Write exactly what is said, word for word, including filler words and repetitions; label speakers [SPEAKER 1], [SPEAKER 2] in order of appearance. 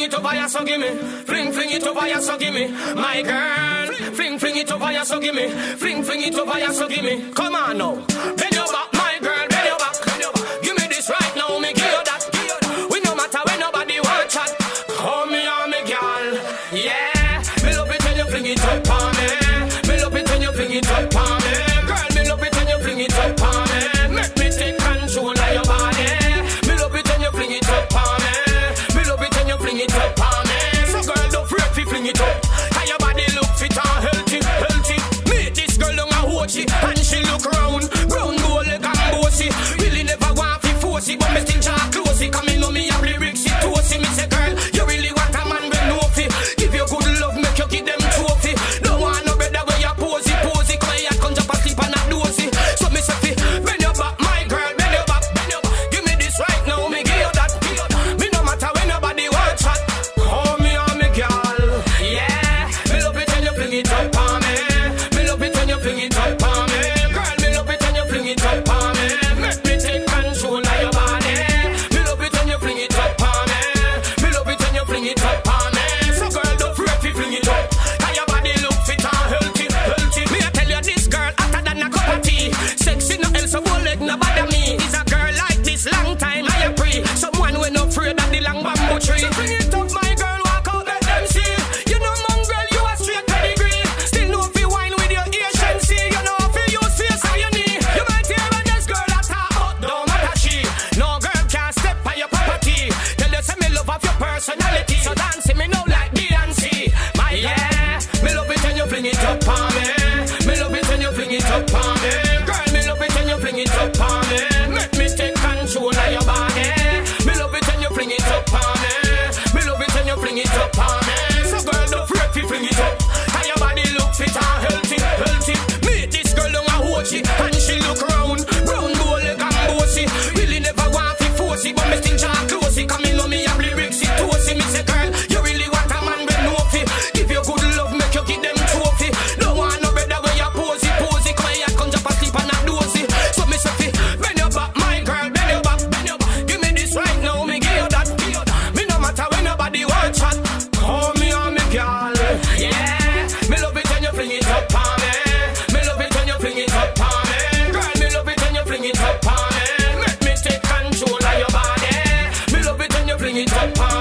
[SPEAKER 1] it over, yeah, so give me. Fling, fling it over, yeah, so give me. My girl, fling, fling it over, yeah, so give me. Fling, fling it over, yeah, so give me. Come on now, bend your back, my girl, bend your back. Give me this right now, me give you that. We no matter when nobody want chat. Call me on me, girl, yeah. Me love it when you fling it up on me. Me love it when you fling it up on me. Girl, me love it when you fling it up on me. Make me take control of your body. Me love it when you fling it up on me. Me love it when you fling it up on me. So girl, don't fret fi fling it up. How your body look fit and healthy, healthy. Meet this girl down a watchy and she look round, brown gold like and bossy. Really never want fi force it, but me still try close it. 'Cause me know me have lyrics it toasty. Me say girl, you really want a man when no fi. Give you good love, make you give them trophy. Don't want no better way you pose it, pose it. 'Cause you come jump asleep and not dozy. So me say fi bend your back, my girl, bend your back, bend your back. Give me this right now, me give you that. Me no matter when nobody want chat. Call me on me, girl, yeah. Me love it when you fling it up on me. Me love it when you fling it up on me. Girl, me love it when you fling it up on me. Make me take control of your body. Me love it when you fling it up on me. Me love it when you fling it up on me. So girl, don't fret fi fling it up. 'Cause your body look fit and healthy, healthy. Me I tell you this girl hotter than a cup of tea. Sexy no else, so won't let no bother me. Is a girl like this long time I pray. Someone when no afraid of the long bamboo tree. So bring it up, my girl, walk out, let them see. You know, mongrel, you a straight pedigree. Still know fi wine with your Asian sea. You know fi use face on your knee. You might hear when this girl a talk, but don't matter she. No girl can step on your property. Tell you say me love of your personality. So dance me now like Beyonce. My yeah, me love it when you fling it up on me. Me love it when you fling it up on me. Girl, me love it when you fling it up on me. Make me take control of your body. Me love it when you fling it up on me. Me love it when you fling it up on me. So girl, don't fret fi fling it up. How your body look fit and healthy, healthy. Meet this girl down a watchy and she look round, brown gold like and bossy. Really never want fi force it, but me still try close it. 'Cause me know me have lyrics it toasty. Me say girl, you really want a man when no fi. Give you good love, make you give them trophy. Don't want no better way you pose it, pose it. 'Cause you come jump asleep and not dozy. So me say fi bend your back, my girl, bend your back, bend your back. Give me this right now, me give you that. Me no matter when nobody want chat. Call me on me, girl, yeah. Me love it when you fling it up on me. Me love it when you fling it up on me. Girl, me love it when you fling it up on me. Make me take control of your body. Me love it when you fling it up on me.